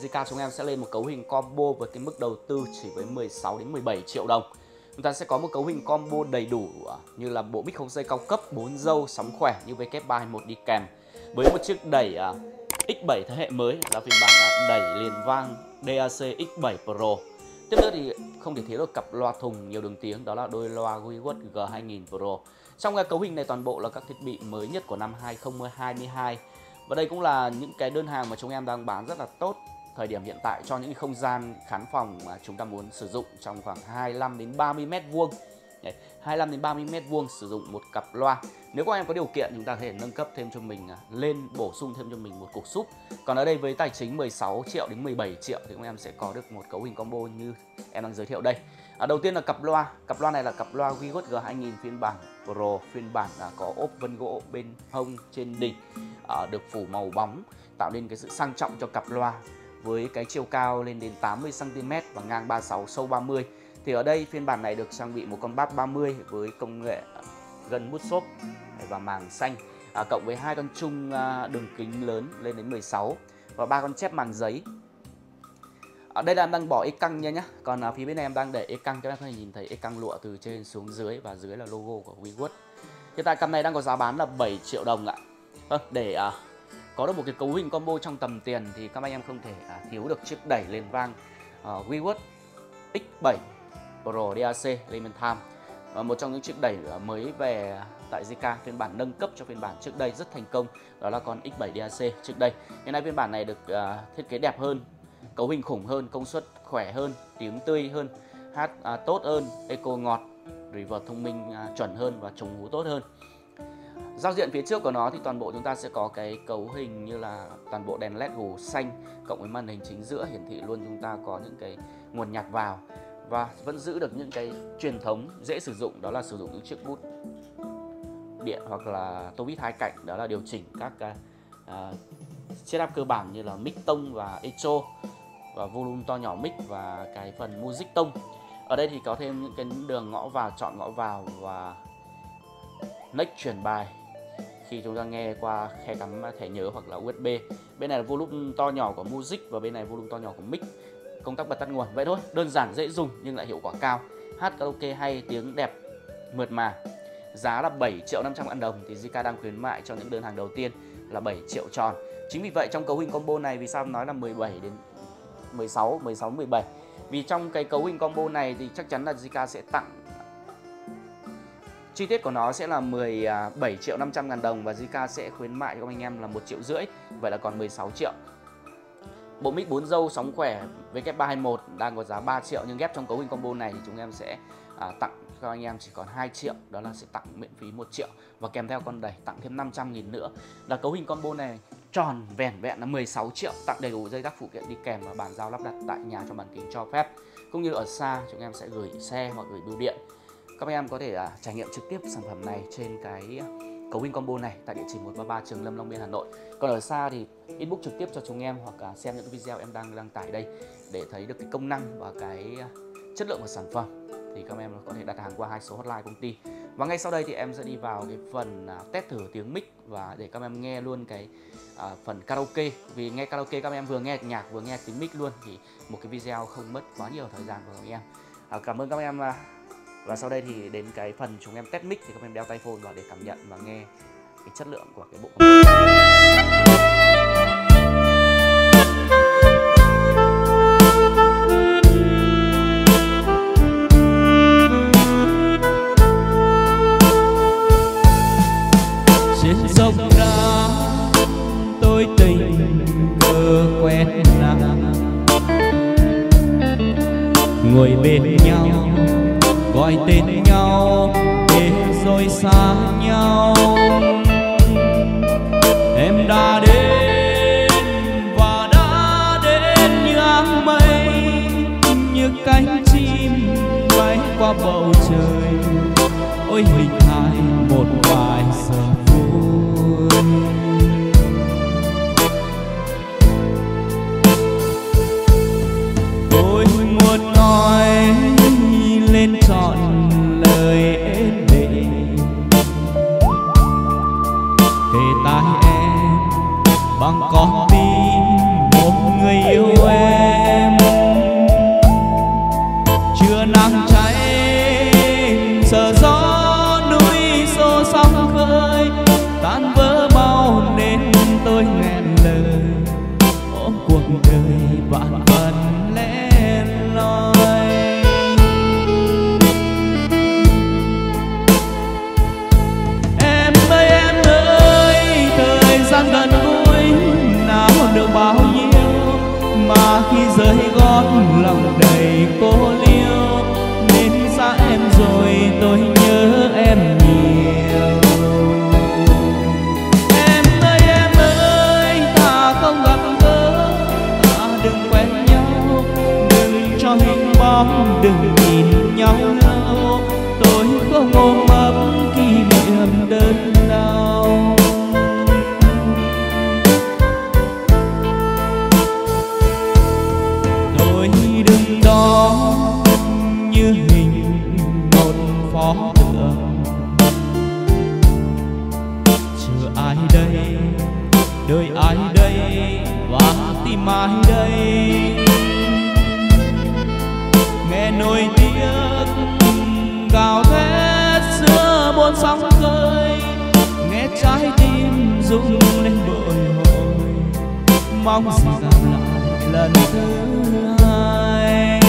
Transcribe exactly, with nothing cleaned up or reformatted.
Zika chúng em sẽ lên một cấu hình combo với cái mức đầu tư chỉ với mười sáu đến mười bảy triệu đồng. Chúng ta sẽ có một cấu hình combo đầy đủ như là bộ mic không dây cao cấp, bốn dâu, sóng khỏe như W ba hai mốt đi kèm với một chiếc đẩy X bảy thế hệ mới là phiên bản đẩy liền vang đê a xê X bảy Pro. Tiếp nữa thì không thể thiếu được cặp loa thùng nhiều đường tiếng, đó là đôi loa WeWorth G hai nghìn Pro. Trong cái cấu hình này toàn bộ là các thiết bị mới nhất của năm hai không hai hai. Và đây cũng là những cái đơn hàng mà chúng em đang bán rất là tốt thời điểm hiện tại cho những không gian khán phòng mà chúng ta muốn sử dụng trong khoảng hai mươi lăm đến ba mươi mét vuông. hai mươi lăm đến ba mươi mét vuông sử dụng một cặp loa. Nếu các em có điều kiện chúng ta có thể nâng cấp thêm cho mình lên, bổ sung thêm cho mình một cục súp. Còn ở đây với tài chính mười sáu triệu đến mười bảy triệu thì các em sẽ có được một cấu hình combo như em đang giới thiệu đây. À, đầu tiên là cặp loa. Cặp loa này là cặp loa WeWorth G hai nghìn phiên bản Pro, phiên bản là có ốp vân gỗ bên hông trên đỉnh, à, được phủ màu bóng, tạo nên cái sự sang trọng cho cặp loa với cái chiều cao lên đến tám mươi xăng ti mét và ngang ba mươi sáu, sâu ba mươi. Thì ở đây phiên bản này được trang bị một con bass ba mươi với công nghệ gân mút xốp và màng xanh, à, cộng với hai con chung đường kính lớn lên đến mười sáu và ba con chép màng giấy. Ở đây là em đang bỏ ê căng nha nhá. Còn ở phía bên này em đang để ê căng, các em có thể nhìn thấy ê căng lụa từ trên xuống dưới và dưới là logo của WeWorth. Hiện tại cặp này đang có giá bán là bảy triệu đồng ạ. Vâng, để uh, có được một cái cấu hình combo trong tầm tiền thì các anh em không thể uh, thiếu được chiếc đẩy liền vang uh, WeWorth X bảy Pro đê a xê Lemon Time. Uh, một trong những chiếc đẩy uh, mới về tại Zika, phiên bản nâng cấp cho phiên bản trước đây rất thành công, đó là con X bảy đê a xê trước đây. Hiện nay phiên bản này được uh, thiết kế đẹp hơn, cấu hình khủng hơn, công suất khỏe hơn, tiếng tươi hơn, hát à, tốt hơn, echo ngọt, reverb thông minh à, chuẩn hơn và chống hú tốt hơn. Giao diện phía trước của nó thì toàn bộ chúng ta sẽ có cái cấu hình như là toàn bộ đèn led gù xanh cộng với màn hình chính giữa hiển thị luôn chúng ta có những cái nguồn nhạc vào và vẫn giữ được những cái truyền thống dễ sử dụng, đó là sử dụng những chiếc bút điện hoặc là tô vít hai cạnh, đó là điều chỉnh các à, setup cơ bản như là mic tông và echo và volume to nhỏ mic và cái phần music tông. Ở đây thì có thêm những cái đường ngõ vào, chọn ngõ vào và next chuyển bài khi chúng ta nghe qua khe cắm thẻ nhớ hoặc là u ét bê. Bên này là volume to nhỏ của music và bên này volume to nhỏ của mic. Công tắc bật tắt nguồn. Vậy thôi, đơn giản dễ dùng nhưng lại hiệu quả cao. Hát karaoke hay, tiếng đẹp, mượt mà. Giá là bảy triệu năm trăm ngàn đồng thì Zika đang khuyến mại cho những đơn hàng đầu tiên là bảy triệu tròn. Chính vì vậy trong cấu hình combo này vì sao em nói là mười bảy đến mười sáu, mười sáu mười bảy? Vì trong cái cấu hình combo này thì chắc chắn là Zika sẽ tặng chi tiết của nó sẽ là mười bảy triệu năm trăm ngàn đồng và Zika sẽ khuyến mại cho anh em là một triệu rưỡi, vậy là còn mười sáu triệu. Bộ mic bốn dâu sóng khỏe W ba hai mốt đang có giá ba triệu nhưng ghép trong cấu hình combo này thì chúng em sẽ à, tặng cho anh em chỉ còn hai triệu, đó là sẽ tặng miễn phí một triệu và kèm theo con đẩy tặng thêm năm trăm nghìn nữa. Là cấu hình combo này tròn vẻn vẹn là mười sáu triệu, tặng đầy đủ dây tác phụ kiện đi kèm và bàn giao lắp đặt tại nhà cho bản kính cho phép. Cũng như ở xa chúng em sẽ gửi xe hoặc gửi bưu điện. Các em có thể uh, trải nghiệm trực tiếp sản phẩm này trên cái cấu hình combo này tại địa chỉ một ba ba Trường Lâm, Long Biên, Hà Nội. Còn ở xa thì inbox trực tiếp cho chúng em hoặc uh, xem những video em đang đăng tải đây để thấy được cái công năng và cái uh, chất lượng của sản phẩm. Thì các em có thể đặt hàng qua hai số hotline công ty. Và ngay sau đây thì em sẽ đi vào cái phần uh, test thử tiếng mic và để các em nghe luôn cái uh, phần karaoke. Vì nghe karaoke các em vừa nghe nhạc vừa nghe tiếng mic luôn thì một cái video không mất quá nhiều thời gian của các em. Uh, cảm ơn các em. Uh, và sau đây thì đến cái phần chúng em test mic thì các em đeo tai phone vào để cảm nhận và nghe cái chất lượng của cái bộ. Trên sông đá tôi tình cờ quen nàng, ngồi bên nhau gọi tên nhau để rồi xa nhau. Em đã đến và đã đến như áng mây, như cánh chim bay qua bầu trời. Ôi hình hài một vài giờ phút, tôi muốn nói lên trọn lời êm đềm, kể tai em bằng con tim một người yêu em. đời vạn vật lẻ loi. Em ơi em ơi, thời gian gần gũi nào được bao nhiêu, mà khi rơi gót lòng đầy cô liêu, nên xa em rồi tôi nhớ em nhiều. Em ơi em ơi, ta không gặp gỡ, ta đừng quen nhau, đừng cho hình bóng, đừng nhìn nhau lâu. Tôi không ôm ấp kỷ niệm đơn đau. Tôi đứng đó như hình một pho tượng, chờ ai đây, đợi ai đây, và tìm ai đây. Nghe nỗi tiếc gào thét giữa muôn sóng khơi, nghe trái tim rung lên bồi hồi, mong gì gặp lại lần thứ hai.